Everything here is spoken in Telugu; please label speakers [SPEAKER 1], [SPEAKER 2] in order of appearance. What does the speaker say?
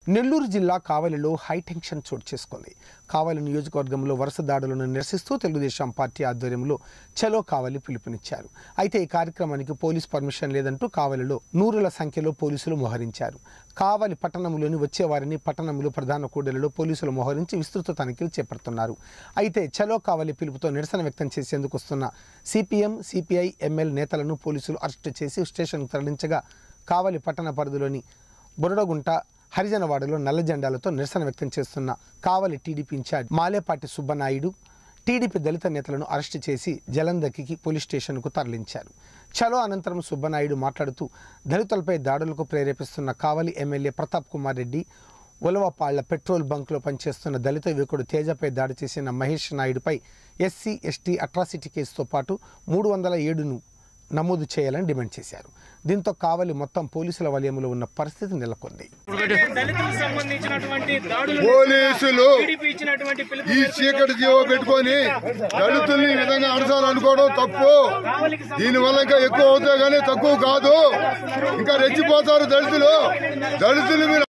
[SPEAKER 1] నెల్లూరు జిల్లా కావలిలో హైటెన్షన్ చోటు చేసుకుంది. కావలి నియోజకవర్గంలో వరుస దాడులను నిరసిస్తూ తెలుగుదేశం పార్టీ ఆధ్వర్యంలో చలో కావలి పిలుపునిచ్చారు. అయితే ఈ కార్యక్రమానికి పోలీస్ పర్మిషన్ లేదంటూ కావలిలో నూరుల సంఖ్యలో పోలీసులు మోహరించారు. కావలి పట్టణంలోని వచ్చేవారిని పట్టణంలో ప్రధాన కూడలిలో పోలీసులు మోహరించి విస్తృత తనిఖీలు చేపడుతున్నారు. అయితే చలో కావలి పిలుపుతో నిరసన వ్యక్తం చేసేందుకు వస్తున్న సిపిఎం, సిపిఐ, ఎంఎల్ నేతలను పోలీసులు అరెస్టు చేసి స్టేషన్కు తరలించగా కావలి పట్టణ పరిధిలోని బురడగుంట, హరిజనవాడలో నల్ల జెండాలతో నిరసన వ్యక్తం చేస్తున్న Kavali TDP in-charge Malepati Subbanaidu, TDP దళిత నేతలను అరెస్టు చేసి జలంధర్కి పోలీస్ స్టేషన్కు తరలించారు. చలో అనంతరం సుబ్బనాయుడు మాట్లాడుతూ దళితులపై దాడులకు ప్రేరేపిస్తున్న కావలి ఎమ్మెల్యే ప్రతాప్ కుమార్ రెడ్డి, ఉలవపాళ్ల పెట్రోల్ బంక్లో పనిచేస్తున్న దళిత యువకుడు తేజపై దాడి చేసిన మహేష్ నాయుడుపై ఎస్సీ, ఎస్టీ అట్రాసిటీ కేసుతో పాటు 307ను నమోదు చేయాలని డిమాండ్ చేశారు. దీంతో కావలి మొత్తం పోలీసుల వలయంలో ఉన్న పరిస్థితి నెలకొంది.
[SPEAKER 2] పోలీసులు ఈ చీకటి జీవో పెట్టుకొని దళితుల్ని ఈ విధంగా అడసాలనుకోవడం తప్పు. దీనివల్ల ఇంకా ఎక్కువ అవుతాయి కానీ తక్కువ కాదు. ఇంకా రెచ్చిపోతారు దళితులు.